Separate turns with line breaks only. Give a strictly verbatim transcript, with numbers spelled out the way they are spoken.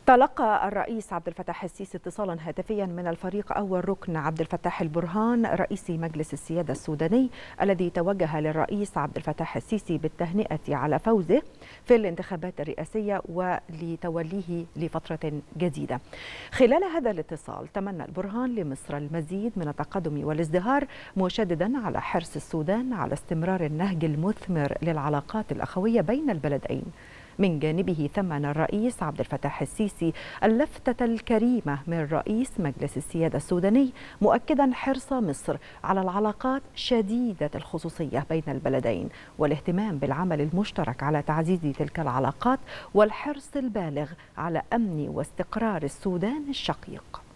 تلقى الرئيس عبد الفتاح السيسي اتصالا هاتفيا من الفريق أول ركن عبد الفتاح البرهان رئيس مجلس السيادة السوداني، الذي توجه للرئيس عبد الفتاح السيسي بالتهنئة على فوزه في الانتخابات الرئاسية ولتوليه لفترة جديدة. خلال هذا الاتصال تمنى البرهان لمصر المزيد من التقدم والازدهار، مشددا على حرص السودان على استمرار النهج المثمر للعلاقات الأخوية بين البلدين. من جانبه ثمن الرئيس عبد الفتاح السيسي اللفتة الكريمة من رئيس مجلس السيادة السوداني، مؤكدا حرص مصر على العلاقات شديدة الخصوصية بين البلدين والاهتمام بالعمل المشترك على تعزيز تلك العلاقات والحرص البالغ على أمن واستقرار السودان الشقيق.